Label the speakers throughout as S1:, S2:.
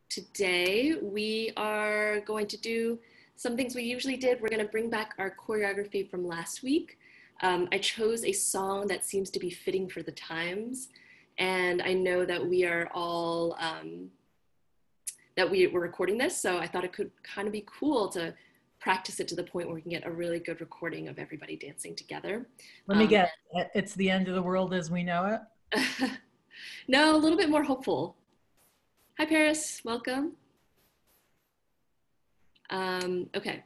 S1: today we are going to do some things we usually did. We're going to bring back our choreography from last week. I chose a song that seems to be fitting for the times. And I know that we are all, that we were recording this, so I thought it could kind of be cool to practice it to the point where we can get a really good recording of everybody dancing together.
S2: Let me guess, it's the end of the world as we know it?
S1: No, a little bit more hopeful. Hi, Paris, welcome. Okay,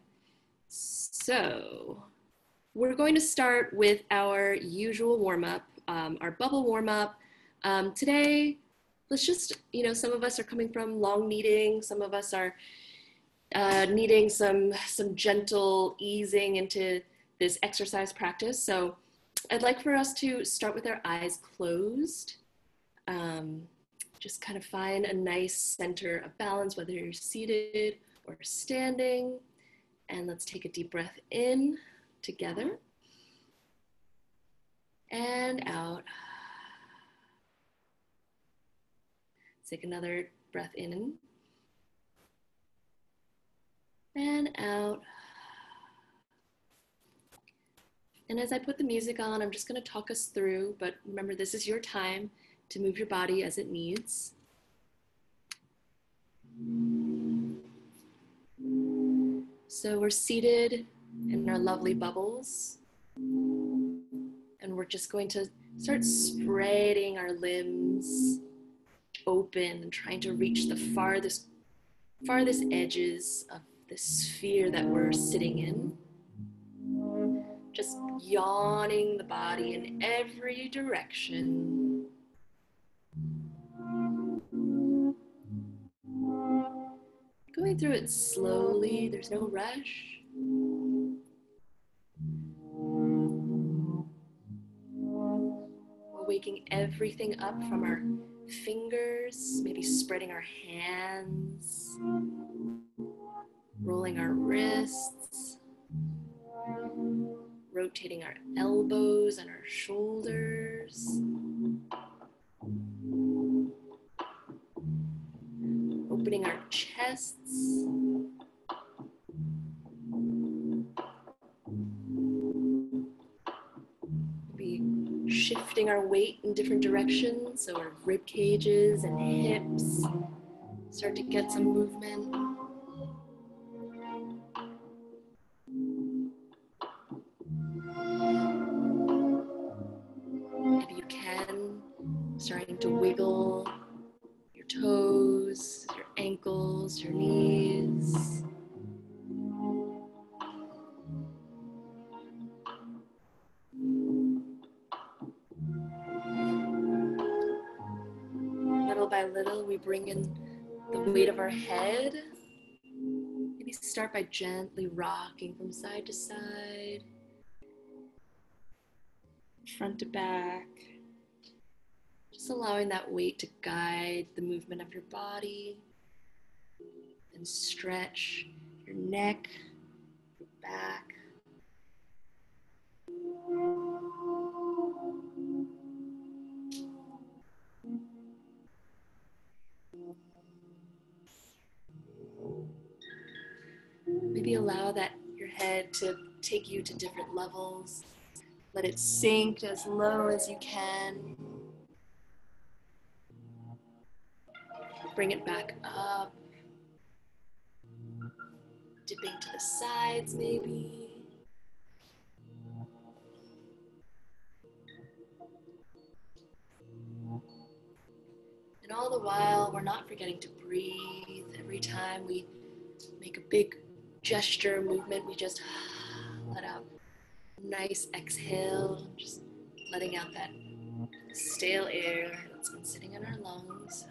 S1: so we're going to start with our usual warm-up, our bubble warm-up. Today, let's just, some of us are coming from long kneading, some of us are needing some gentle easing into this exercise practice. So I'd like for us to start with our eyes closed. Just kind of find a nice center of balance, whether you're seated or standing. And let's take a deep breath in together and out. Take another breath in and out. And as I put the music on, I'm just going to talk us through, but remember, this is your time to move your body as it needs. So we're seated in our lovely bubbles, and we're just going to start spreading our limbs open and trying to reach the farthest edges of the sphere that we're sitting in. Just yawning the body in every direction. Going through it slowly, there's no rush. We're waking everything up from our fingers, maybe spreading our hands, rolling our wrists, rotating our elbows and our shoulders, opening our chests, maybe shifting our weight in different directions so our rib cages and hips start to get some movement. If you can, starting to wiggle your toes, your ankles, your knees. Little by little, we bring in the weight of our head. Maybe start by gently rocking from side to side, front to back. Just allowing that weight to guide the movement of your body. And stretch your neck, your back. Maybe allow your head to take you to different levels. Let it sink as low as you can. Bring it back up. Dipping to the sides, maybe. And all the while, we're not forgetting to breathe. Every time we make a big gesture movement, we just let out a nice exhale, just letting out that stale air that's been sitting in our lungs.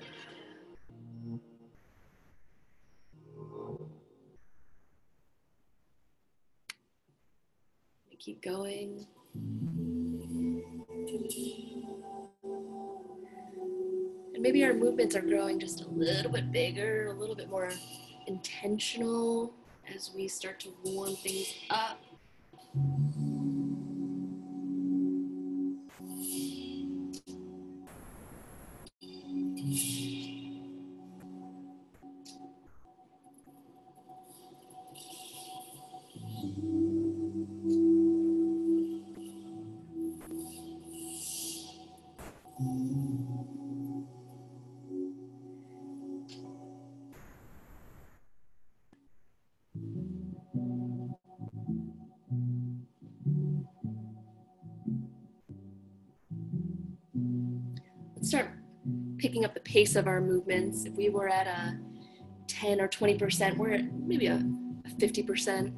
S1: We keep going. And maybe our movements are growing just a little bit bigger, a little bit more intentional as we start to warm things up. picking up the pace of our movements. If we were at a 10 or 20%, we're at maybe a 50%.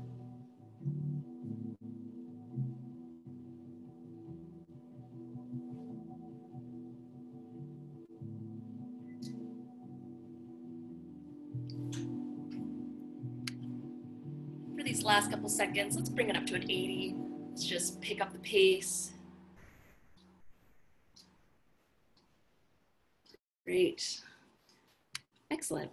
S1: For these last couple seconds, let's bring it up to an 80. Let's just pick up the pace. Great. Excellent.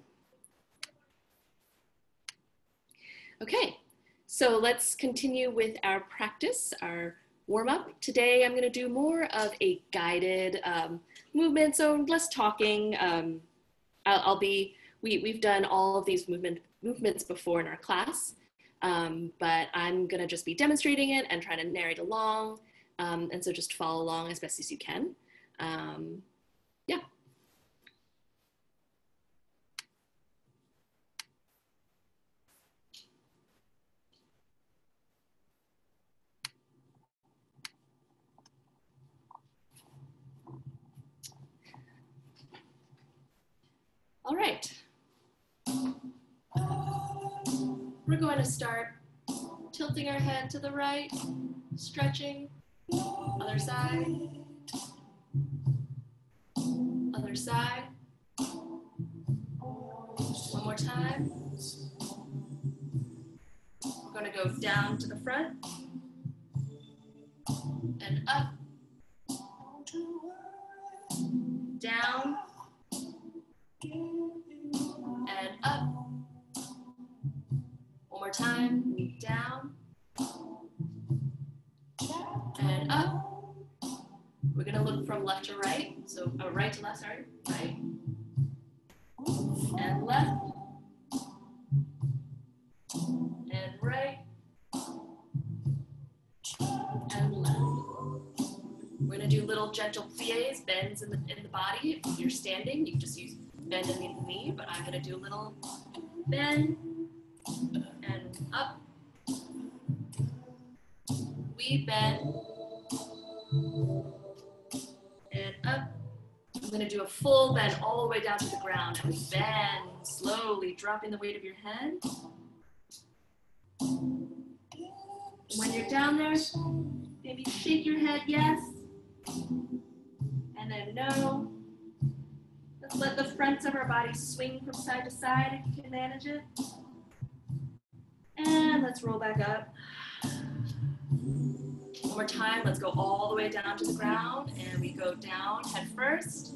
S1: Okay, so let's continue with our practice, our warm-up. Today I'm going to do more of a guided movement, so less talking. We've done all of these movements before in our class, but I'm going to just be demonstrating it and trying to narrate along, and so just follow along as best as you can. Yeah. All right. We're going to start tilting our head to the right, stretching, other side, other side. One more time. We're going to go down to the front and up, down, and up. One more time, down, and up. We're gonna look from left to right, so right to left, sorry, right, and left, and right, and left. We're gonna do little gentle pliés, bends in the body. If you're standing, you can just use bend in the knee, but I'm gonna do a little bend, and up. We bend, and up. I'm going to do a full bend all the way down to the ground. And we bend, slowly dropping the weight of your head. When you're down there, maybe shake your head yes, and then no. Let's let the fronts of our body swing from side to side if you can manage it. And let's roll back up. One more time, let's go all the way down to the ground, and we go down head first.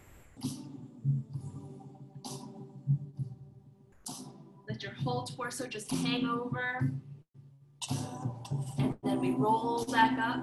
S1: Let your whole torso just hang over, and then we roll back up.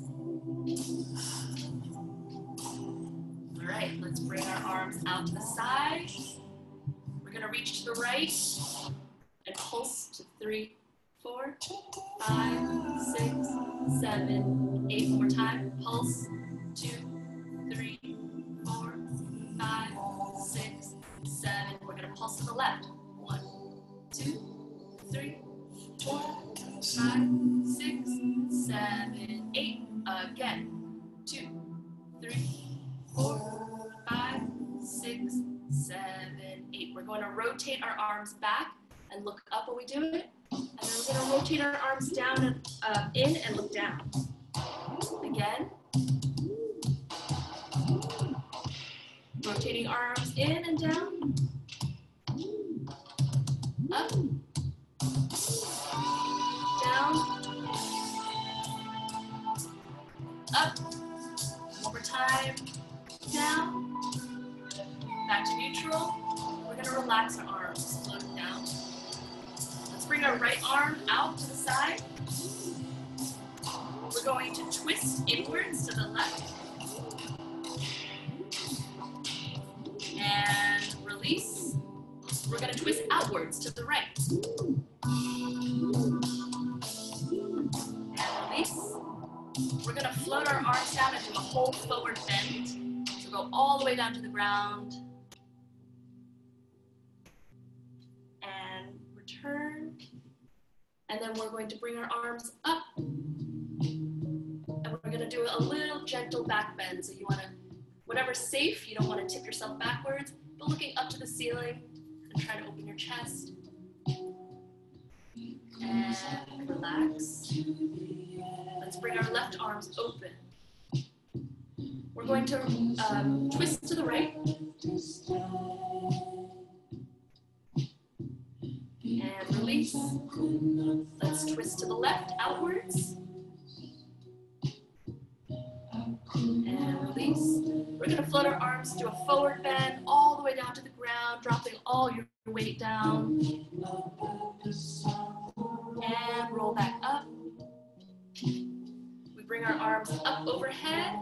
S1: All right, let's bring our arms out to the side. We're gonna reach to the right and pulse to 3, 4, 5, 6, 7, 8. One more time. Pulse. 2, 3, 4, 5, 6, 7. We're gonna pulse to the left. 1, 2, 3, 4, 5, 6, 7, 8. Again. 2, 3, 4, 5, 6, 7, 8. We're going to rotate our arms back and look up when we do it. And then we're going to rotate our arms down and in and look down. Again. Rotating arms in and down. Up. Down. Up. One more time. Down. Back to neutral. We're going to relax our arms. Slow down. Let's bring our right arm out to the side. We're going to twist inwards to the left. And release. We're going to twist outwards to the right. And release. We're going to float our arms down and do a whole forward bend. So go all the way down to the ground. And return. And then we're going to bring our arms up. And we're going to do a little gentle back bend. So you want to, Whatever's safe, you don't want to tip yourself backwards, but looking up to the ceiling and trying to open your chest. And relax. Let's bring our left arms open. We're going to twist to the right. And release. Let's twist to the left, outwards. And release. We're going to float our arms to a forward bend all the way down to the ground, dropping all your weight down. And roll back up. We bring our arms up overhead.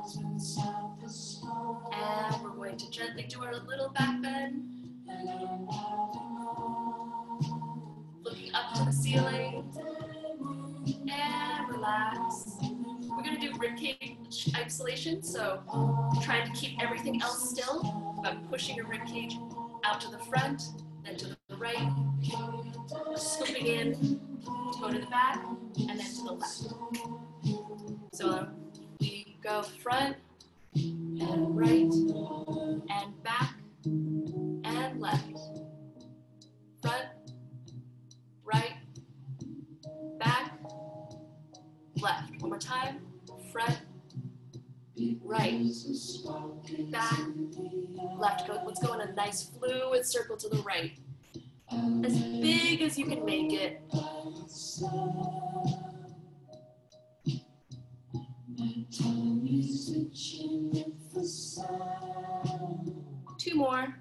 S1: And we're going to gently do our little back bend. Looking up to the ceiling. And relax. We're going to do ribcage isolation, so trying to keep everything else still by pushing your ribcage out to the front, then to the right, scooping in to go to the back, and then to the left. So we go front and right and back and left. Front, right, back, left. One more time. Front, right, back, left. Let's go in a nice fluid circle to the right. As big as you can make it. Two more.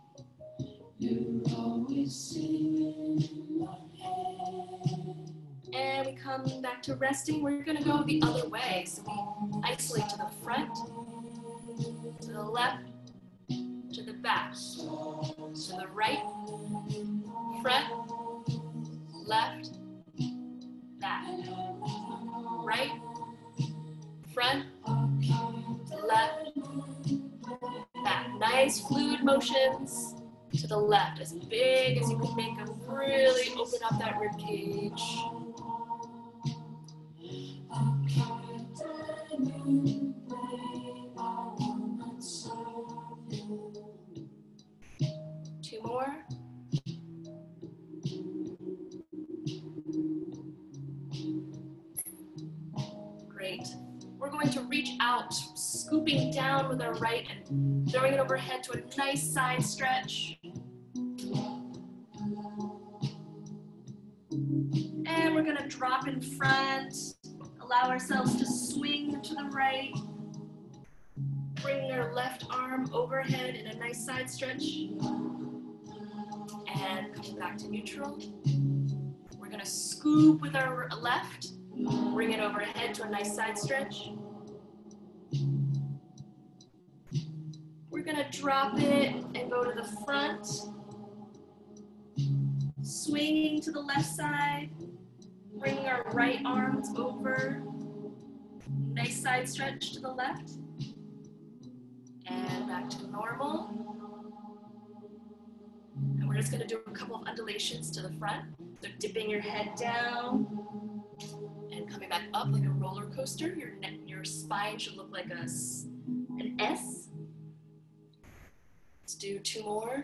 S1: And we come back to resting. We're going to go the other way. So we isolate to the front, to the left, to the back, to the right, front, left, back, right, front, left, back. Nice fluid motions to the left, as big as you can make them. Really open up that rib cage. Two more. Great. We're going to reach out, scooping down with our right and throwing it overhead to a nice side stretch. And we're going to drop in front, allow ourselves to swing to the right. Bring our left arm overhead in a nice side stretch. And coming back to neutral. We're going to scoop with our left. Bring it overhead to a nice side stretch. We're going to drop it and go to the front. Swinging to the left side. Bringing our right arms over. Nice side stretch to the left. And back to normal. And we're just going to do a couple of undulations to the front. So dipping your head down and coming back up like a roller coaster. Your spine should look like an S. Let's do two more.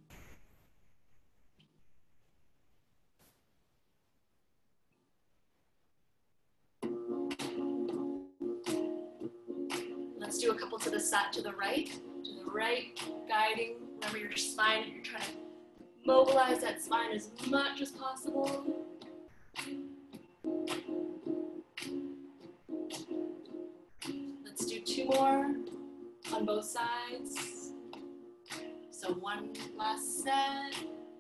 S1: Let's do a couple to the side, to the right, guiding. Remember your spine, you're trying to mobilize that spine as much as possible. Let's do two more on both sides. So one last set.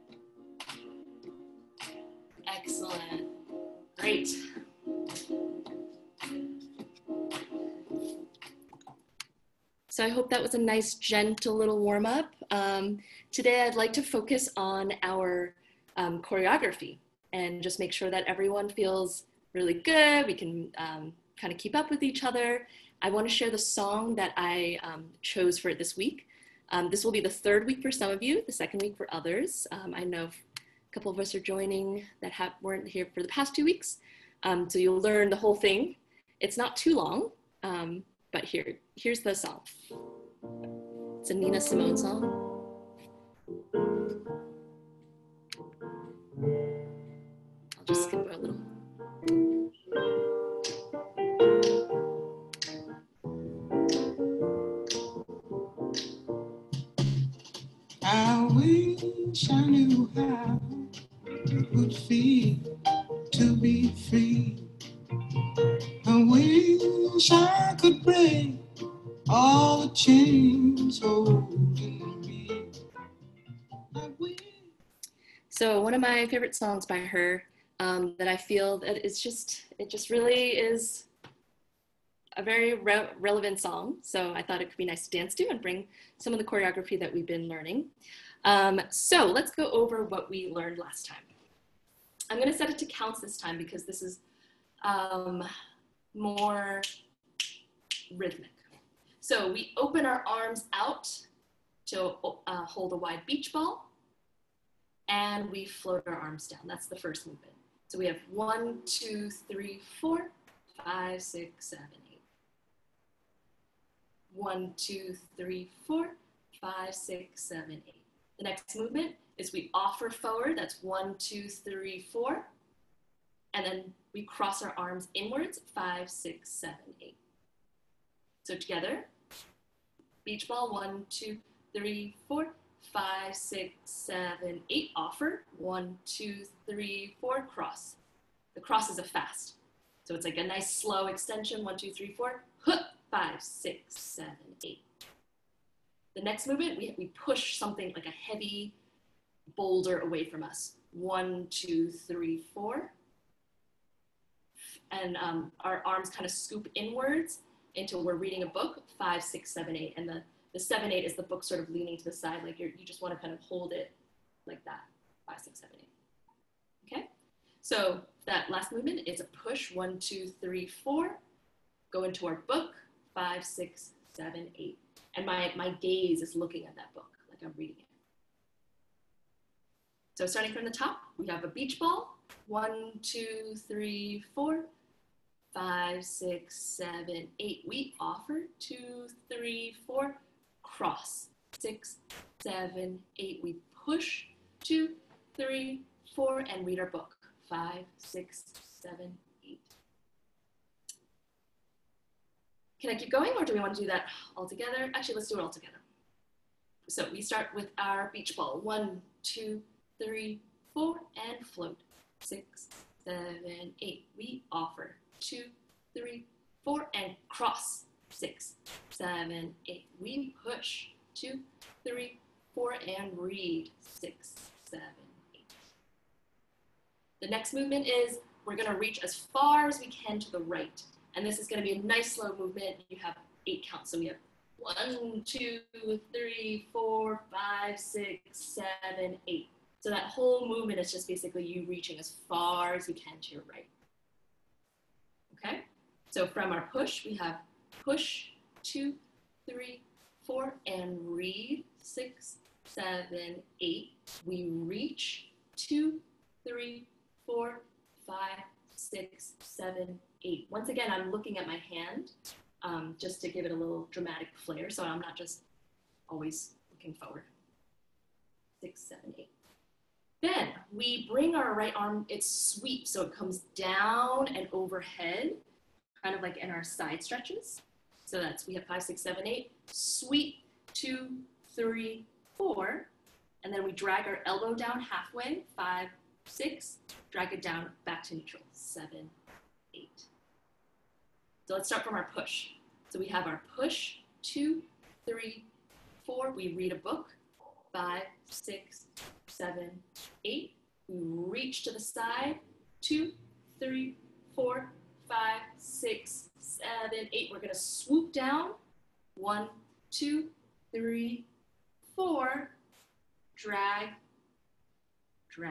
S1: Excellent. Great. So I hope that was a nice, gentle little warm-up. Today I'd like to focus on our choreography and just make sure that everyone feels really good. We can kind of keep up with each other. I want to share the song that I chose for this week. This will be the third week for some of you, the second week for others. I know a couple of us are joining that weren't here for the past 2 weeks. So you'll learn the whole thing. It's not too long, but here's the song. It's a Nina Simone song. I'll just skip it a little.
S3: I wish I knew how it would feel to be free. I wish I could break all the chains holding me.
S1: So one of my favorite songs by her that I feel that it just really is a very relevant song. So I thought it could be nice to dance to and bring some of the choreography that we've been learning. So let's go over what we learned last time. I'm going to set it to counts this time because this is more rhythmic. So we open our arms out to hold a wide beach ball, and we float our arms down. That's the first movement. So we have 1, 2, 3, 4, 5, 6, 7, 8. 1, 2, 3, 4, 5, 6, 7, 8. The next movement is we offer forward. That's 1, 2, 3, 4. And then we cross our arms inwards, 5, 6, 7, 8. So together, beach ball, 1, 2, 3, 4, 5, 6, 7, 8. Offer, 1, 2, 3, 4, cross. The cross is a fast. So it's like a nice slow extension, 1, 2, 3, 4, 5, 6, 7, 8. The next movement, we push something like a heavy boulder away from us. 1, 2, 3, 4. And our arms kind of scoop inwards until we're reading a book, 5, 6, 7, 8. And the 7, 8 is the book sort of leaning to the side, like you just want to kind of hold it like that, 5, 6, 7, 8. Okay? So that last movement is a push, 1, 2, 3, 4. Go into our book, 5, 6, 7, 8. And my gaze is looking at that book, like I'm reading it. So starting from the top, we have a beach ball, 1, 2, 3, 4, 5, 6, 7, 8. We offer, 2, 3, 4, cross, 6, 7, 8. We push, 2, 3, 4, and read our book, 5, 6, 7, 8. Can I keep going, or do we want to do that all together? Actually, let's do it all together. So we start with our beach ball, 1, 2, 3, 4, and float, 6, 7, 8. We offer, 2, 3, 4, and cross, 6, 7, 8. We push, 2, 3, 4, and read, 6, 7, 8. The next movement is we're going to reach as far as we can to the right. And this is going to be a nice slow movement. You have 8 counts. So we have 1, 2, 3, 4, 5, 6, 7, 8. So that whole movement is just basically you reaching as far as you can to your right. Okay? So from our push, we have push, 2, 3, 4, and read, 6, 7, 8. We reach, 2, 3, 4, 5, 6, 7, 8. Once again, I'm looking at my hand just to give it a little dramatic flair, so I'm not just always looking forward. 6, 7, 8. Then we bring our right arm, it sweeps, so it comes down and overhead, kind of like in our side stretches. So we have 5, 6, 7, 8, sweep, 2, 3, 4, and then we drag our elbow down halfway, 5, 6, drag it down back to neutral, 7, 8. So let's start from our push. So we have our push, 2, 3, 4, we read a book, 5, 6, 7, 8. We reach to the side, 2, 3, 4, 5, 6, 7, 8. We're going to swoop down, 1, 2, 3, 4, drag, drag.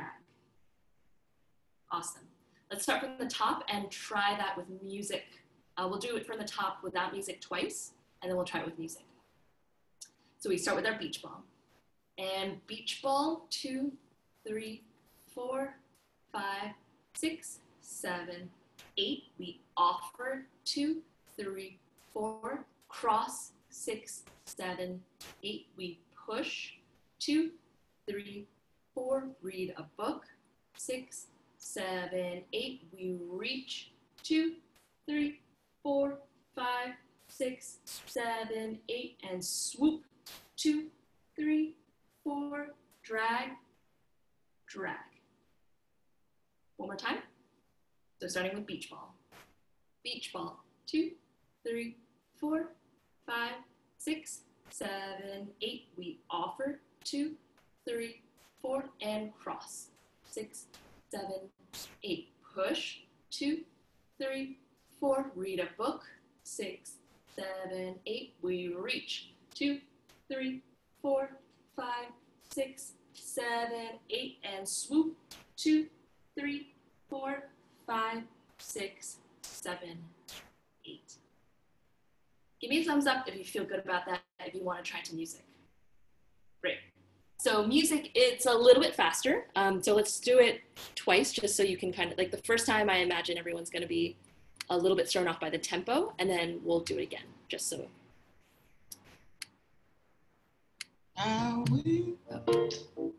S1: Awesome. Let's start from the top and try that with music. We'll do it from the top without music twice, and then we'll try it with music. So we start with our beach ball. And beach ball, 2, 3, 4, 5, 6, 7, 8. We offer, 2, 3, 4, cross, 6, 7, 8. We push. 2, 3, 4. Read a book. 6, 7, 8. We reach. 2, 3, 4, 5, 6, 7, 8. And swoop. 2, 3, 4. Drag. Drag. One more time. So starting with beach ball. Beach ball. 2, 3, 4, 5, 6, 7, 8. We offer. 2, 3, 4, and cross. 6, 7, 8. Push. 2, 3, 4. Read a book. 6, 7, 8. We reach. 2, 3, 4, 5, 6, 7, 8. And swoop. 2, 3, 4, 5, 6, 7, 8. Give me a thumbs up if you feel good about that, if you want to try to music. Great. So music, it's a little bit faster. So let's do it twice just so you can kind of, like the first time I imagine everyone's going to be a little bit thrown off by the tempo, and then we'll do it again, just so.
S3: I will.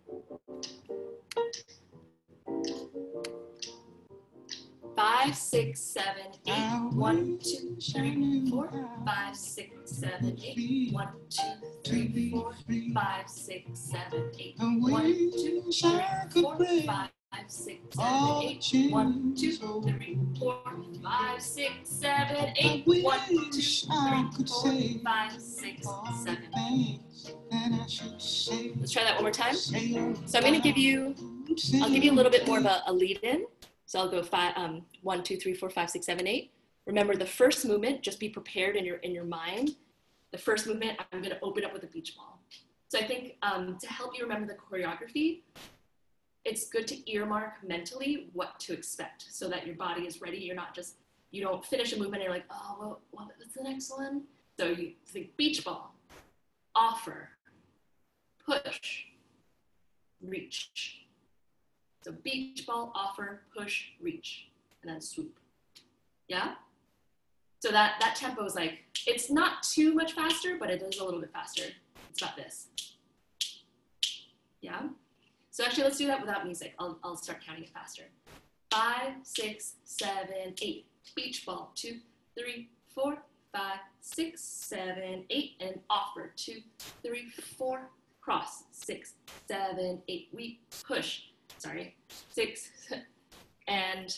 S1: 5, 6, 7, 8. 1, 2, 3, 4, 5, 6, 7, 8. 1, 2, 3, 4, 5, 6, 7, 8. 1, 2, 3, 4, 5, 6, 7, 8. 1, 2, 3, 4, 5, 6, 7, 8. 1, 2, 3, 4, 5, 6, 7, 8. Let's try that one more time. So I'm going to give you, I'll give you a little bit more of a lead in. So I'll go 1, 2, 3, 4, 5, 6, 7, 8. Remember the first movement, just be prepared in your mind. The first movement, I'm gonna open up with a beach ball. So I think to help you remember the choreography, it's good to earmark mentally what to expect so that your body is ready. You're not just, you don't finish a movement and you're like, oh, well, what's the next one? So you think beach ball, offer, push, reach. So beach ball, offer, push, reach, and then swoop. Yeah? So that tempo is like, it's not too much faster, but it is a little bit faster. It's about this. Yeah? So actually, let's do that without music. I'll start counting it faster. 5, 6, 7, 8. Beach ball. 2, 3, 4, 5, 6, 7, 8. And offer. 2, 3, 4. Cross. 6, 7, 8. We push. Sorry, 6, and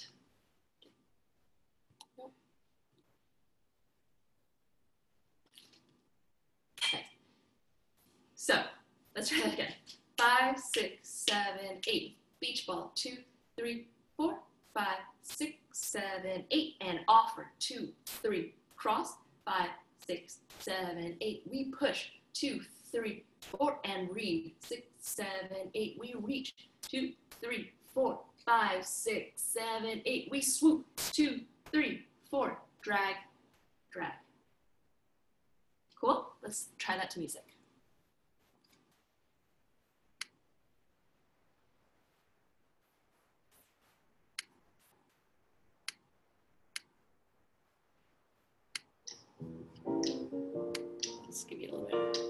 S1: okay. So let's try that again. 5, 6, 7, 8. Beach ball. 2, 3, 4, 5, 6, 7, 8, and offer. 2, 3, cross. 5, 6, 7, 8. We push. 2, 3, 4, and read. 6, 7, 8. We reach. 2, 3, 4, 5, 6, 7, 8. We swoop. 2, 3, 4. Drag, drag. Cool? Let's try that to music. Let's give you a little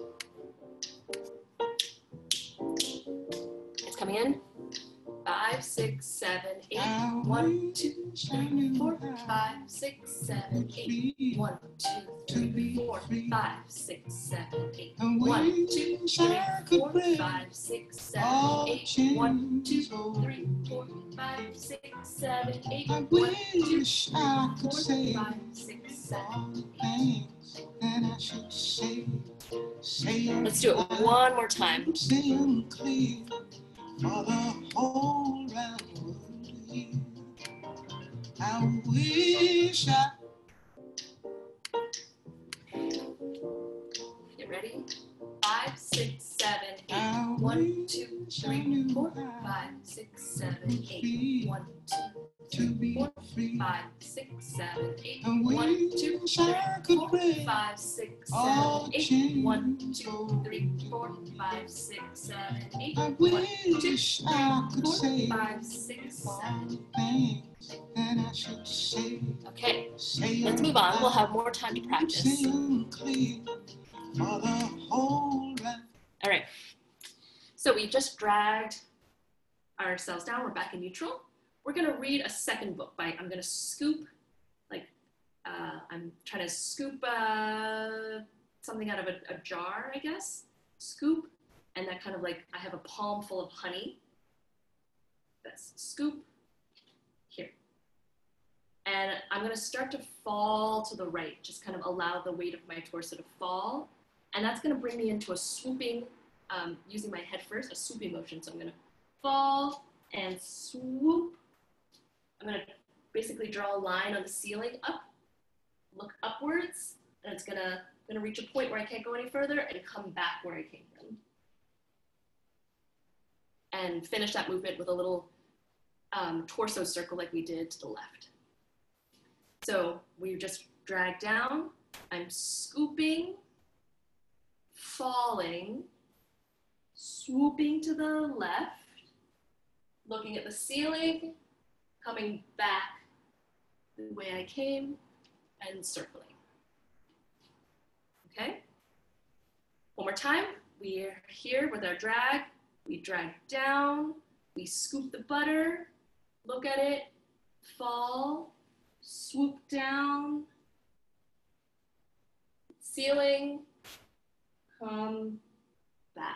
S1: bit. It's coming in. 5, 6, 7, 8. 1, 2, 3, 4, 5, 6, 7, 8. 1, 2, 3, 4, 5, 6, 7, 8. 1, 2, 3, 4, 5, 6, 7, 8. 1, 2, 3, 4, 5, 6, 7, 8. 1, 2, 3, 4, 5, 6, 7, 8. Let's do it one more time. For the whole round world to hear. I wish I. Get ready? 5, 6, 7, 8. 1, 2, 3, 4, 5, 6, 7, 8. 1, 2, 3, 4, 5, 6, 7, 8. 1, 2, 3, 4, 5, 6, 7, 8. 1, 2, 3, 4, 5, 6, 7, 8. 1, 2, 3, 4, 5, 6, 7, 8. Okay, let's move on. We'll have more time to practice.
S3: for the whole ride.
S1: All right. So we just dragged ourselves down. We're back in neutral. We're going to read a second book I'm going to scoop, I'm trying to scoop something out of a jar, I guess. Scoop, and that kind of I have a palm full of honey. That's scoop, here. And I'm going to start to fall to the right, just kind of allow the weight of my torso to fall. And that's going to bring me into a swooping, using my head first, a swooping motion. So I'm going to fall and swoop. I'm going to basically draw a line on the ceiling up, look upwards, and it's going to reach a point where I can't go any further and come back where I came from. And finish that movement with a little torso circle like we did to the left. So we just drag down, I'm scooping, falling, swooping to the left, looking at the ceiling, coming back the way I came, and circling. Okay? One more time. We're here with our drag. We drag down, we scoop the butter, look at it, fall, swoop down, ceiling, come back.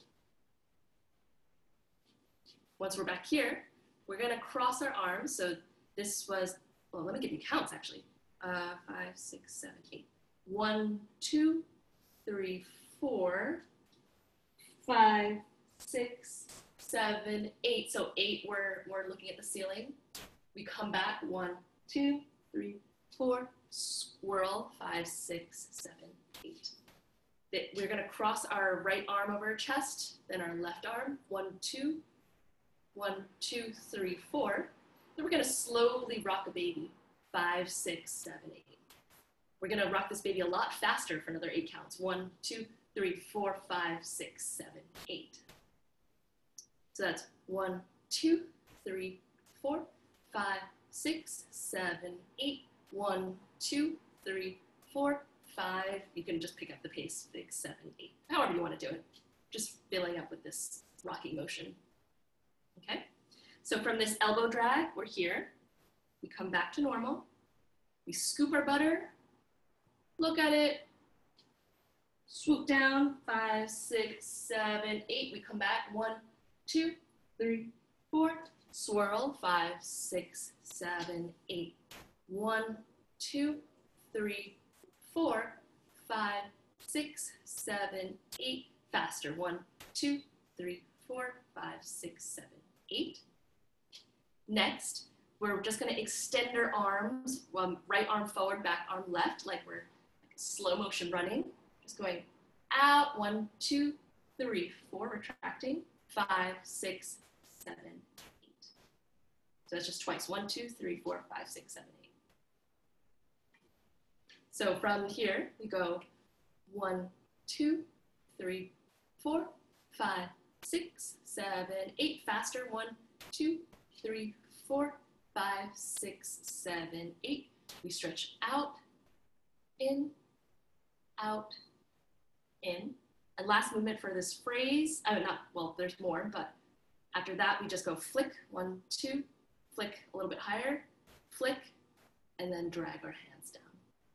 S1: Once we're back here, we're gonna cross our arms. So this was, well, let me give you counts actually. 5, 6, 7, 8. 1, 2, 3, 4, 5, 6, 7, 8. So 8, we're looking at the ceiling. We come back, 1, 2, 3, 4, swirl, 5, 6, 7, 8. We're gonna cross our right arm over our chest, then our left arm, 1, 2, 1, 2, 3, 4. Then we're gonna slowly rock a baby, 5, 6, 7, 8. We're gonna rock this baby a lot faster for another 8 counts. 1, 2, 3, 4, 5, 6, 7, 8. So that's 1, 2, 3, 4, 5, 6, 7, 8. 1, 2, 3, 4, 5. You can just pick up the pace, 6, 7, 8. However you want to do it. Just filling up with this rocking motion. Okay? So from this elbow drag, we're here. We come back to normal. We scoop our butter. Look at it. Swoop down, 5, 6, 7, 8. We come back, 1, 2, 3, 4. Swirl, 5, 6, 7, 8. 1, 2, 3, 4, 5, 6, 7, 8. Faster, 1, 2, 3, 4, 5, 6, 7, 8. Next, we're just going to extend our arms, right arm forward, back arm left, like we're slow motion running. Just going out, 1, 2, 3, 4, retracting, 5, 6, 7, 8. So that's just twice, 1, 2, 3, 4, 5, 6, 7, 8. So from here, we go 1, 2, 3, 4, 5, 6, 7, 8. Faster, 1, 2, 3, 4, 5, 6, 7, 8. We stretch out, in, out, in. And last movement for this phrase, there's more, but after that, we just go flick, 1, 2, flick a little bit higher, flick, and then drag our hands down.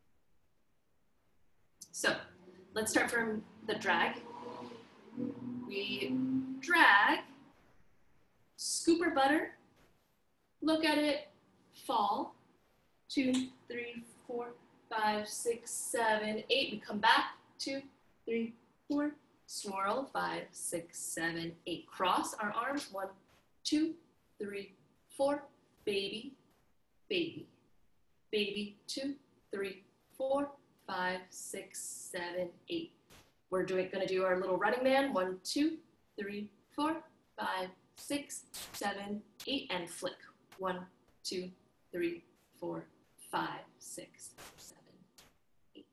S1: So let's start from the drag. We drag, scoop our butter, look at it, fall, 2, 3, 4, 5, 6, 7, 8. We come back, 2, 3, 4, swirl, 5, 6, 7, 8. Cross our arms, 1, 2, 3, 4, baby, baby, baby, 2, 3, 4, 5, 6, 7, 8. We're gonna do our little running man, 1, 2, 3, 4, 5, 6, 7, 8, and flick, 1, 2, 3, 4, 5, 6, 7, 8.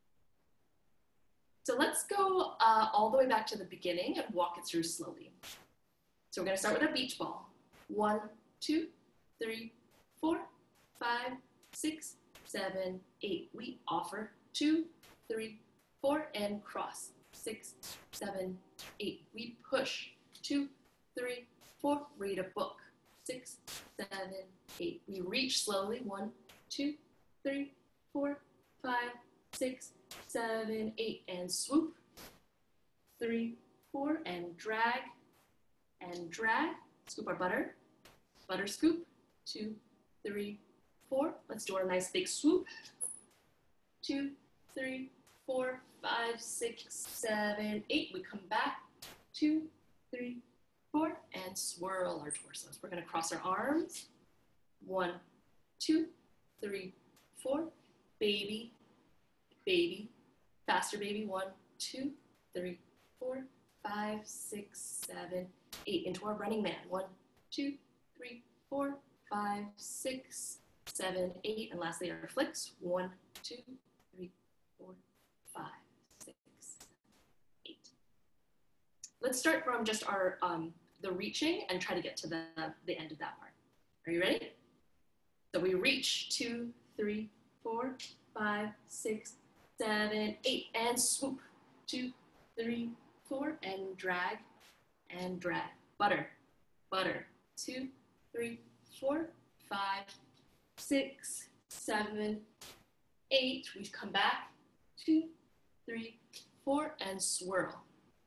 S1: So let's go all the way back to the beginning and walk it through slowly. So we're gonna start with our beach ball. 1, 2, 3, 4, 5, 6, 7, 8. We offer 2, 3, 4, and cross. 6, 7, 8. We push. 2, 3, 4. Read a book. 6, 7, 8. We reach slowly. 1, 2, 3, 4, 5, 6, 7, 8. And swoop. 3, 4. And drag. And drag. Scoop our butter. Butter scoop. 2, 3, 4. Let's do our nice big swoop. 2, 3, 4, 5, 6, 7, 8. We come back. 2, 3, 4, and swirl our torsos. We're going to cross our arms. 1, 2, 3, 4. Baby, baby. Faster, baby. 1, 2, 3, 4, 5, 6, 7, 8. Into our running man. 1, 2, 3, 4, 5, 6, 7, 8. And lastly, our flicks. 1, 2, 3, 4, 5, 6, 8. Let's start from just our the reaching and try to get to the end of that part. Are you ready? So we reach. 2, 3, 4, 5, 6, 7, 8, and swoop. 2, 3, 4, and drag, and drag. Butter, butter. 2, 3, 4, 5, 6, 7, 8. We come back. 2, 3, 4, and swirl.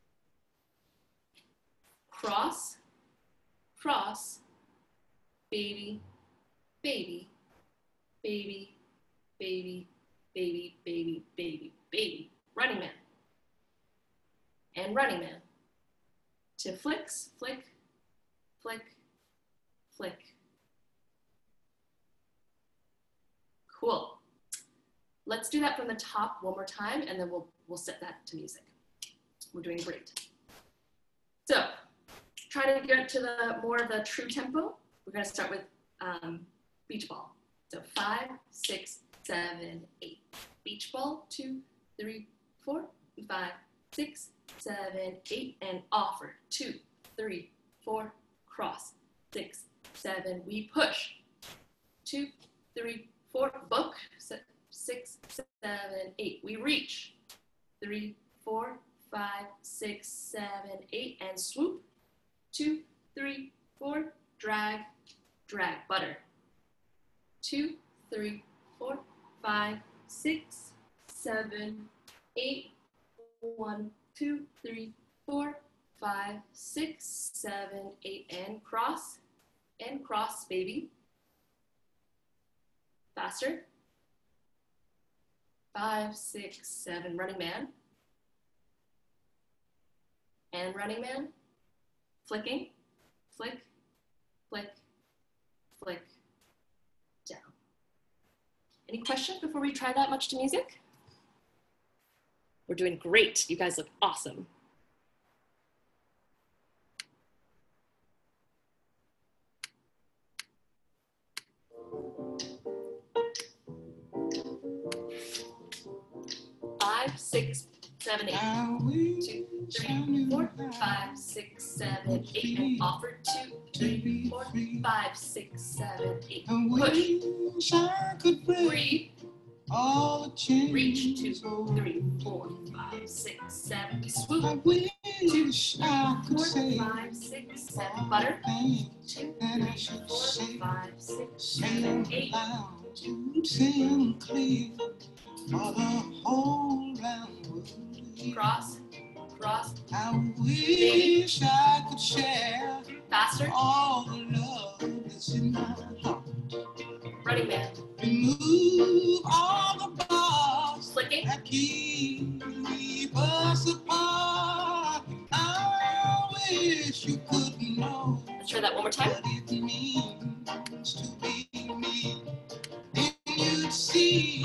S1: Cross, cross, baby, baby, baby, baby, baby, baby, baby, baby. Running man. And running man. To flicks, flick, flick, flick. Cool. Let's do that from the top one more time, and then we'll set that to music. We're doing great. So, try to get to the more of the true tempo. We're going to start with beach ball. So 5, 6, 7, 8. Beach ball. 2, 3, 4, 5, 6, 7, 8, and offer. 2, 3, 4, cross. 6, 7, we push. 2, 3, 4, book. 6, 7, 8, we reach. 3, 4, 5, 6, 7, 8, and swoop. 2, 3, 4, drag, drag, butter. 2, 3, 4, 5, 6, 7, 8. 1, 2, 3, 4, 5, 6, 7, 8, and cross, baby. Faster. 5, 6, 7, running man. And running man. Flicking, flick, flick, flick, down. Any questions before we try that much to music? We're doing great. You guys look awesome. Five, 6, 7, 8. 2, 3, 4, 5, 6, 7, 8. And offer. 2, 3, 4, 5, 6, 7, 8. Push. Breathe. Reach. 2, 3, 4, 5, 6, 7. Swoop. 2, 3, 4, 5, 6, 7. Butter. 2, 3, 4, 5, 6, 7, 8. Cross, cross.
S3: I wish I could share
S1: Faster.
S3: all the love that's in my heart.
S1: Running man.
S3: Remove all the bars
S1: Flicking.
S3: that keep us apart. I wish you could know.
S1: Let's try that one more time.
S3: What it means to be me. Then you'd see.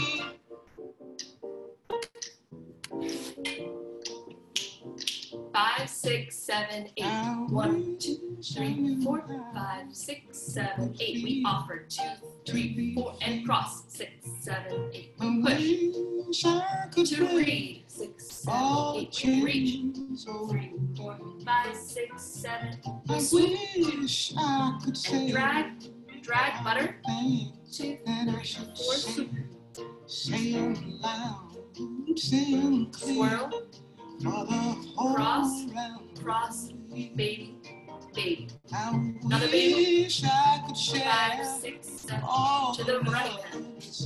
S1: Five, 6, 7, 8. 1, 2, 3, 4, 5, 6, 7, 8. We offer. 2, 3, 4, and cross. 6, 7, 8. We push. 2, read. 6, 7, 8. We reach. 3, 4, 5, 6, 7. We swoop. 2, and drag, drag, butter. 2, 3, 4, swoop.
S3: Say it loud.
S1: swirl, cross, cross, baby, baby. Another baby. 5, 6, 7, to the running man.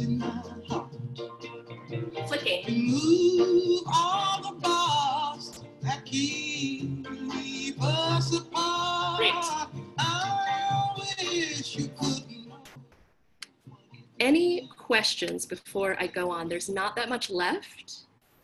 S1: Flicking.
S3: Remove all the bars that keep us apart.
S1: Great.
S3: I wish you could know.
S1: Any questions before I go on? There's not that much left.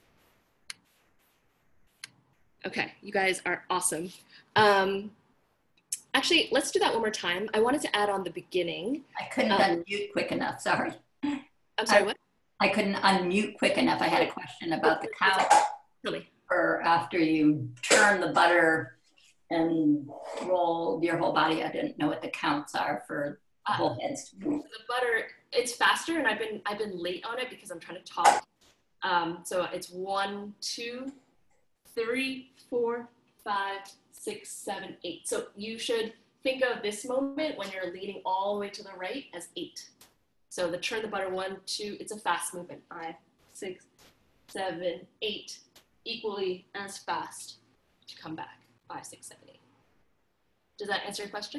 S1: Okay, you guys are awesome. Actually, let's do that one more time. I wanted to add on the beginning.
S4: I couldn't unmute quick enough, sorry.
S1: I'm sorry, what?
S4: I couldn't unmute quick enough. I had a question about the count.
S1: Really?
S4: For after you turn the butter and roll your whole body. I didn't know what the counts are for whole heads.
S1: The butter, it's faster, and I've been late on it because I'm trying to talk. So it's 1, 2, 3, 4, 5, 6, 7, 8. So you should think of this moment when you're leaning all the way to the right as 8. So the turn the butter 1, 2, it's a fast movement. 5, 6, 7, 8, equally as fast to come back. 5, 6, 7, 8. Does that answer your question?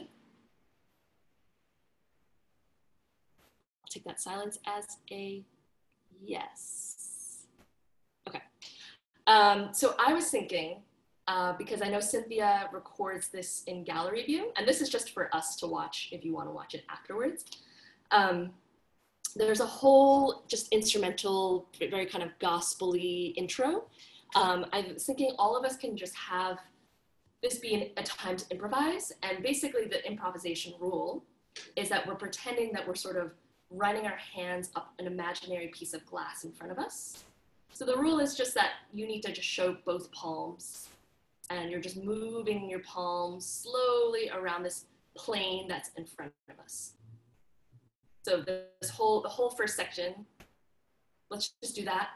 S1: I'll take that silence as a yes. Okay. So I was thinking, because I know Cynthia records this in gallery view, and this is just for us to watch if you want to watch it afterwards. There's a whole just instrumental, very kind of gospel-y intro. I was thinking all of us can just have this be a time to improvise, and basically the improvisation rule is that we're pretending that we're sort of running our hands up an imaginary piece of glass in front of us. So the rule is just that you need to just show both palms, and you're just moving your palms slowly around this plane that's in front of us. So the whole first section, let's just do that.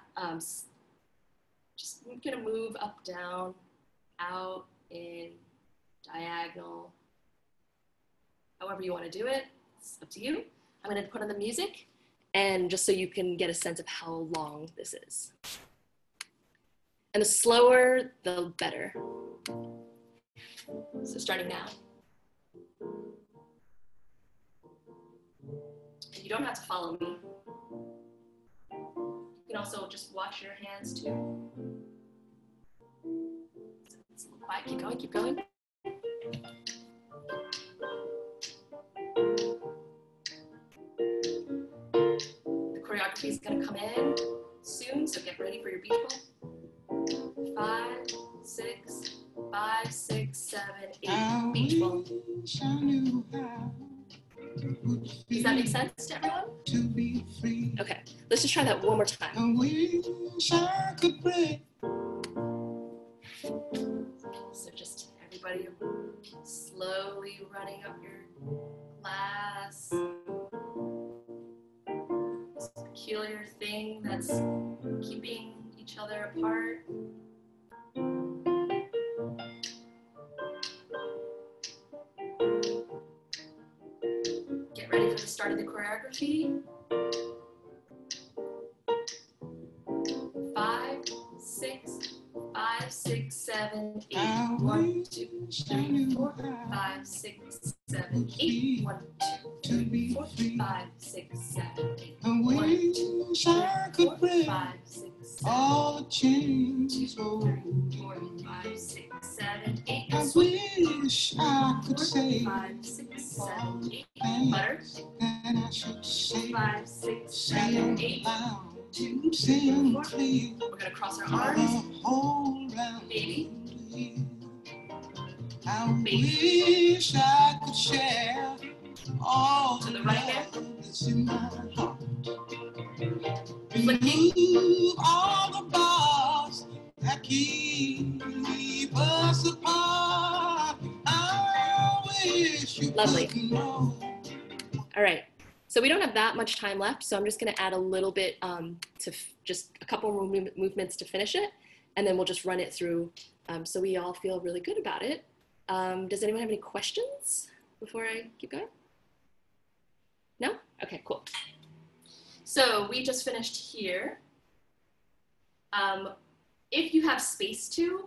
S1: Just gonna move up, down, out, in, diagonal, however you want to do it. It's up to you. I'm going to put on the music, and just so you can get a sense of how long this is. And the slower, the better. So starting now. And you don't have to follow me. You can also just watch your hands too. It's a little quiet. Keep going, keep going. Choreography is going to come in soon, so get ready for your beat. 5, 6, 5, 6, 7, 8. Beach ball. Does that make sense to everyone? Okay, let's just try that one more time. So just everybody slowly running up your glass. Peculiar thing that's keeping each other apart. Get ready for the start of the choreography. 5, 6, 5, 6, 7, 8. 1, 2, 3, 4, 5, 6, 7, 8. 1, 2, 3, 4, 5, 6, 7, 8. 1, 2, 3, 4, 5, 6, 7, 2, 3, 4, 5, 6, 7, 8.
S3: I wish I could
S1: 4,
S3: say
S1: 5, 6, 7, 8. Butter.
S3: and I should say
S1: 5, 6,
S3: say
S1: 7,
S3: it
S1: 8.
S3: loud,
S1: 2,
S3: say
S1: 3,
S3: it
S1: 4.
S3: clear.
S1: We're gonna cross our arms.
S3: Baby.
S1: Baby.
S3: I wish I could share all
S1: To the
S3: the
S1: right hand.
S3: love that's in my heart.
S1: Flicking.
S3: Remove all the bars that keep us apart. I wish you
S1: Lovely.
S3: could know.
S1: All right. So we don't have that much time left, so I'm just going to add a little bit to just a couple more movements to finish it, and then we'll just run it through so we all feel really good about it. Does anyone have any questions before I keep going? No? Okay, cool. So we just finished here. If you have space to,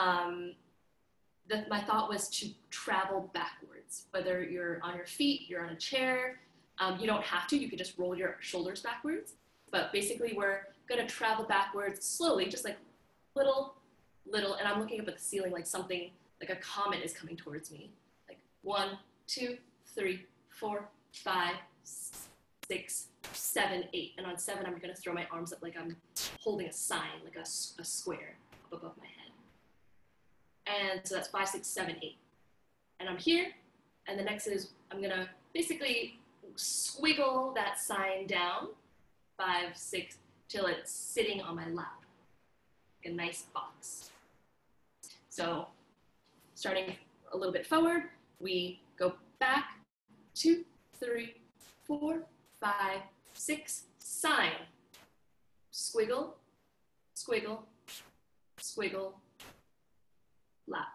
S1: my thought was to travel backwards, whether you're on your feet, you're on a chair. You don't have to, you could just roll your shoulders backwards. But basically we're gonna travel backwards slowly, just like little, and I'm looking up at the ceiling like something, like a comet is coming towards me. Like 1, 2, 3, 4, 5, 6, 7, 8. And on 7, I'm gonna throw my arms up like I'm holding a sign, like a square up above my head. And so that's 5, 6, 7, 8. And I'm here, and the next is I'm gonna basically squiggle that sign down, 5, 6, till it's sitting on my lap, like a nice box. So starting a little bit forward, we go back, 2, 3, 4, 5, 6, sign, squiggle, squiggle, squiggle, lap.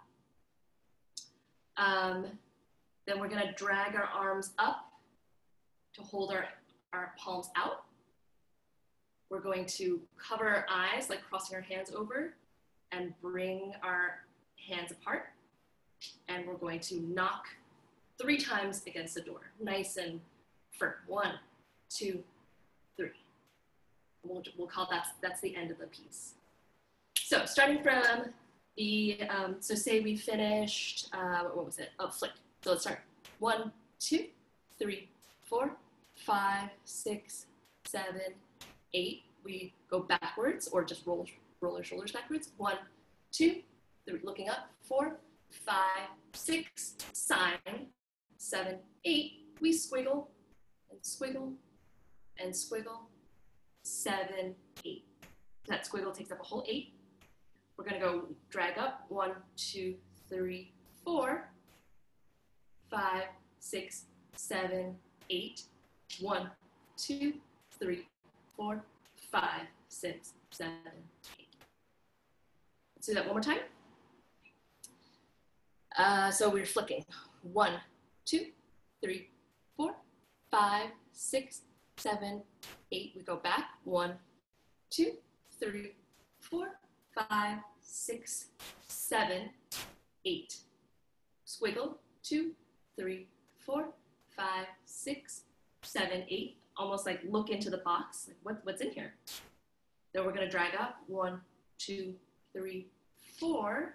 S1: Then we're gonna drag our arms up to hold our palms out. We're going to cover our eyes, like crossing our hands over, and bring our hands apart. And we're going to knock 3 times against the door, nice and firm. 1, 2, 3. We'll call that's the end of the piece. So starting from the, so say we finished, what was it? Oh, flick. So let's start. 1, 2, 3, 4, 5, 6, 7, 8. We go backwards or just roll our shoulders backwards. 1, 2, 3, looking up. 4, 5, 6, sign. 7, 8. We squiggle and squiggle and squiggle. 7, 8. That squiggle takes up a whole 8. We're gonna go drag up. 1, 2, 3, 4, 5, 6, 7, 8. 1, 2, 3, 4, 5, 6, 7, 8. Let's do that one more time. So we're flicking. 1, 2, 3, 4, 5, 6, 7, 8. We go back. 1, 2, 3, 4, 5, 6, 7, 8. Squiggle. 2, 3, 4, 5, 6, 7, 8. Almost like look into the box. Like what's in here? Then we're gonna drag up. 1, 2, 3, 4,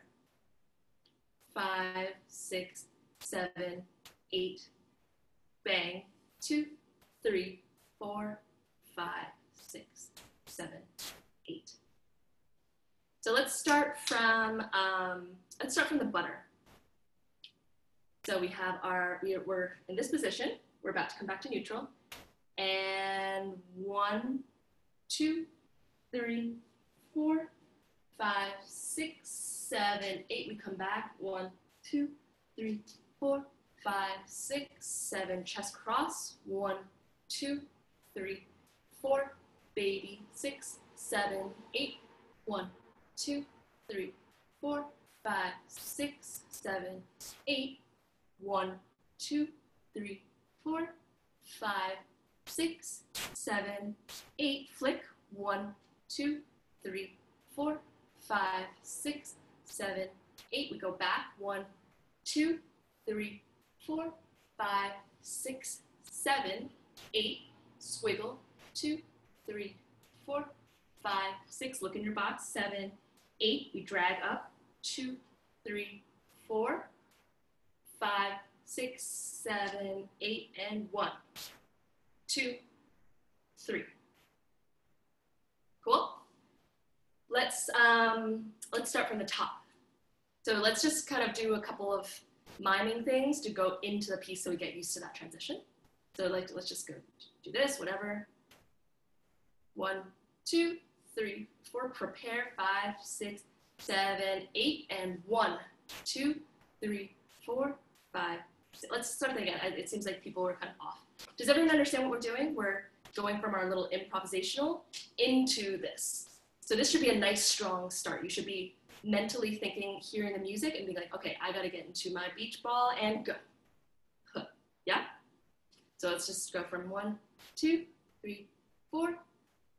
S1: 5, 6, 7, 8. Bang. 2, 3, 4, 5, 6, 7, 8. So let's start from the butter. So we have we're in this position. We're about to come back to neutral. And 1, 2, 3, 4, 5, 6, 7, 8. We come back. 1, 2, 3, 4, 5, 6, 7. Chest cross. 1, 2, 3, 4. Baby. 6, 7, 8. 1, 2, 3, 4, 5, 6, 7, 8. 1, 2, 3, 4, 5, 6, 7, 8. Flick. 1, 2, 3, 4, 5, 6, 7, 8. We go back. 1, 2, 3, 4, 5, 6, 7, 8. Squiggle. 2, 3, 4, 5, 6. Look in your box. 7, 8. We drag up. 2, 3, 4, 5, 6, 7, 8, and 1, 2, 3. Cool. Let's start from the top. So let's just kind of do a couple of miming things to go into the piece so we get used to that transition. So let's just go do this, whatever. 1, 2, 3, 4. Prepare. 5, 6, 7, 8, and 1, 2, 3, 4, 5. 6. Let's start that again. It seems like people were kind of off. Does everyone understand what we're doing? We're going from our little improvisational into this. So this should be a nice, strong start. You should be mentally thinking, hearing the music, and be like, okay, I gotta get into my beach ball and go. Huh. Yeah? So let's just go from 1, 2, 3, 4,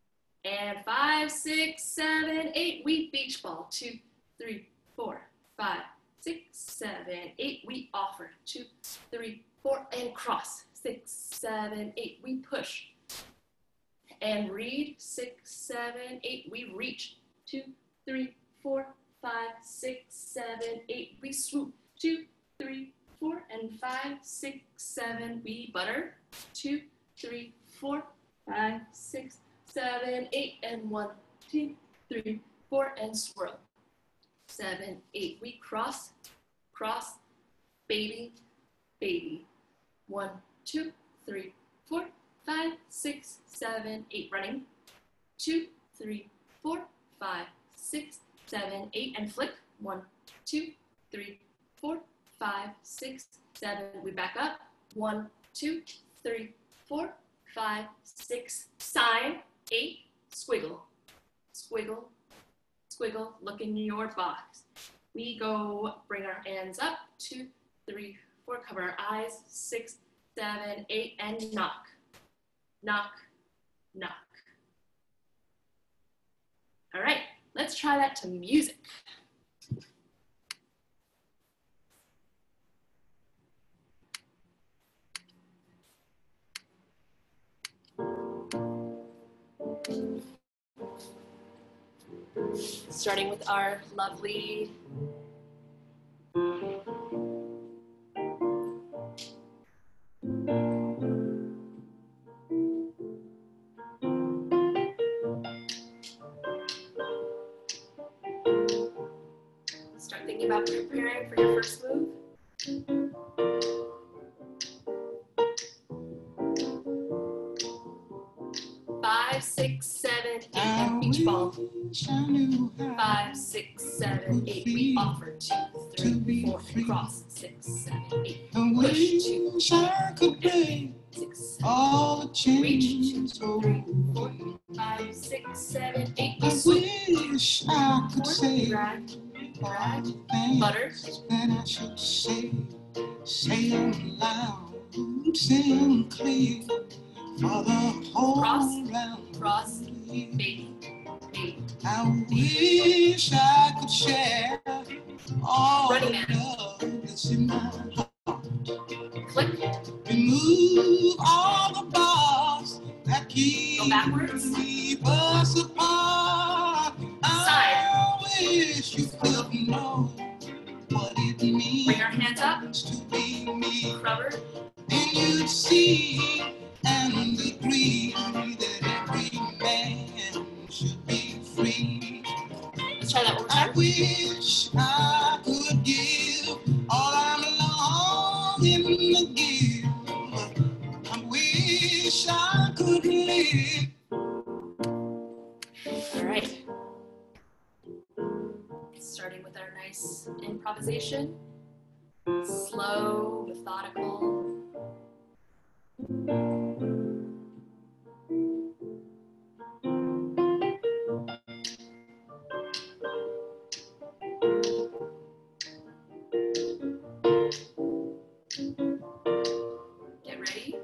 S1: And 5, 6, 7, 8, we beach ball. 2, 3, 4, 5, 6, 7, 8, we offer. 2, 3, 4, and cross. 6, 7, 8, we push. And read. 6, 7, 8, we reach. 2, 3, 4, 5, 6, 7, 8, we swoop. 2, 3, 4, and 5, 6, 7, we butter. 2, 3, 4, 5, 6, 7, 8, and 1, 2, 3, 4, and swirl. 7, 8, we cross, cross, baby, baby. 1, 2, 3, 4, 5, 6, 7, 8, running. 2, 3, 4, 5, 6, 7, 8, and flip. 1, 2, 3, 4, 5, 6, 7, we back up. 1, 2, 3, 4, 5, 6, sign. 8, squiggle, squiggle, squiggle, look in your box. We go, bring our hands up. 2, 3, 4, cover our eyes. 6, 7, 8, and knock, knock, knock. All right, let's try that to music. Starting with our lovely start thinking about preparing for your first move. Five, 6, 7, 8, and beach ball. 5, 6, 7, 8, we offer. 2, 3, 4, and cross. 6, 7, 8, push. 2, 6, 7, reach. 2, 3, 4, 5, 6, 7, 8, we swoop.
S3: Wish I could say
S1: Drag, drag, butter.
S3: that I should say them loud, say them clear for the whole round.
S1: Cross, baby, baby.
S3: I wish I could share all the
S1: Running man.
S3: love that's in my heart.
S1: Click,
S3: Remove all the bars that keep
S1: go backwards.
S3: us apart. I wish you could know what it means
S1: Bring our hands up.
S3: to be me.
S1: Rubber,
S3: Then you'd see and agree that every man should be free.
S1: let's try that one more
S3: I
S1: time.
S3: wish I could give all I'm longing to give. I wish I could live.
S1: All right. Starting with our nice improvisation. Slow, methodical. Get ready.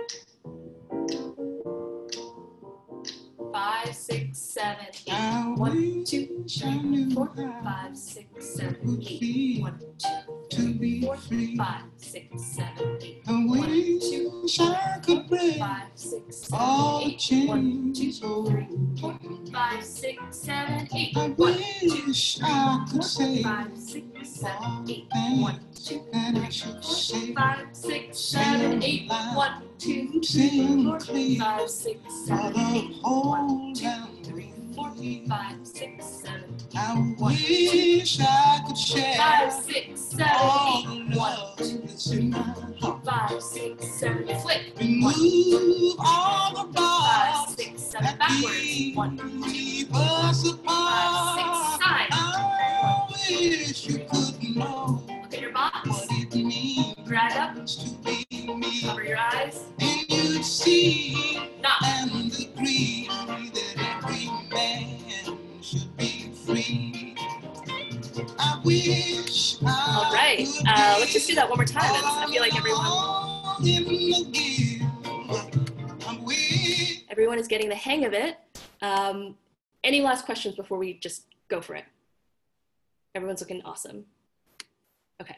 S1: 5, 6, 7, 8. 1, 2, 3, 4, 5, 6, 7, 8. 1, 2, 3, 4, 5, 6, 7, 8.
S3: I
S1: 1, 2,
S3: wish I could break
S1: 5, 6,
S3: all
S1: 7,
S3: the
S1: 8. 1, 2,
S3: chains.
S1: 3, 4, 5, 6, 7, 8.
S3: I
S1: 1, 2,
S3: wish I could
S1: 4,
S3: say
S1: 5, 6, 7, 8.
S3: things
S1: 1, 2,
S3: that I
S1: 3,
S3: should
S1: 4,
S3: say.
S1: 5, 6, 7, 8. 1, 2, 3,
S3: Sing
S1: 4,
S3: clear
S1: 5, 6,
S3: for
S1: 7,
S3: the
S1: 8. 1,
S3: whole
S1: 2,
S3: round.
S1: 3, 4, 5, 6, 7, 8.
S3: I wish I could share
S1: 5, 6, 7,
S3: all
S1: 8.
S3: the
S1: 1,
S3: love
S1: 2,
S3: that's in my heart.
S1: 5, 6, 7, flip. 1,
S3: Remove all the
S1: 5,
S3: bars
S1: 6, 7,
S3: that
S1: backwards. 1, 2,
S3: keep us
S1: 5, 6,
S3: apart.
S1: side.
S3: I wish you could know
S1: Look at your
S3: what
S1: box.
S3: it means
S1: Drag up.
S3: to be me.
S1: Cover your eyes.
S3: Then you'd see
S1: Knock.
S3: and agree that every man should be free. I wish I
S1: All right.
S3: could
S1: Let's just do that one more time. I feel like everyone is getting the hang of it. Any last questions before we just go for it? Everyone's looking awesome. Okay.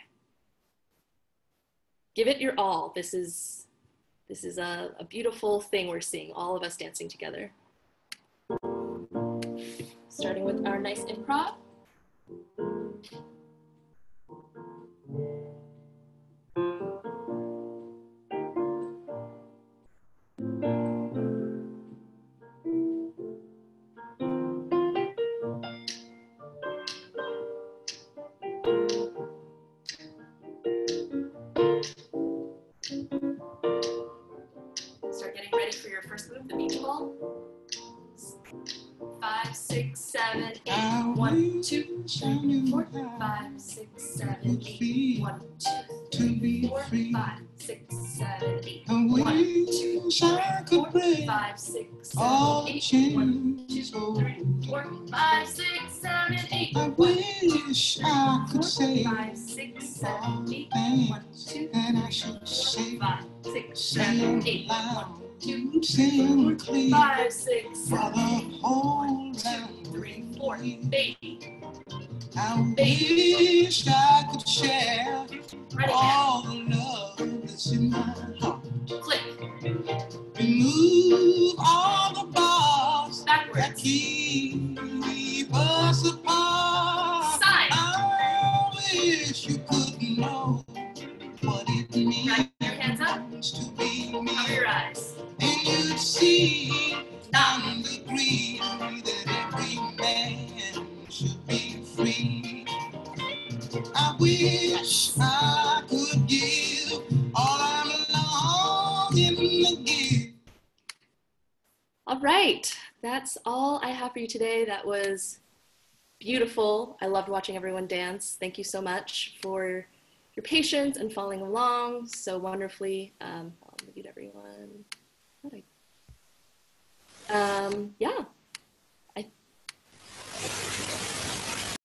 S1: Give it your all. This is a beautiful thing we're seeing, all of us dancing together. Starting with our nice improv. Start getting ready for your first move, the beach ball. 5, 6, 7, 8. 1, 2, 3, 4, 5, 6, 7, 8. 1, 2, 3, 4, 5, 6, 7, 8. 1, 2, 3, 4, 5, 6, 7, 8. 1, 2, 3, 4, 5, 6, 7, 8.
S3: I wish I could say
S1: 5, 6, 7, 8. 1, 2,
S3: and I should say
S1: 5, 6,
S3: say
S1: 7, 8.
S3: it
S1: 1,
S3: loud,
S1: 2,
S3: sing clear
S1: 5, 6,
S3: for
S1: 7,
S3: the
S1: 8.
S3: whole
S1: 2, 3, 4, baby.
S3: I wish I could share
S1: Ready,
S3: all the love that's in my heart.
S1: flip,
S3: Remove all the bars that
S1: backwards,
S3: keep us apart.
S1: side,
S3: I wish you could know what it
S1: drag your hands up,
S3: means to be me.
S1: cover your eyes.
S3: And you'd see and agree that every man should be free. I wish I could give all I'm longing to give.
S1: All right, that's all I have for you today. That was beautiful. I loved watching everyone dance. Thank you so much for your patience and following along so wonderfully. I'll mute everyone. Yeah.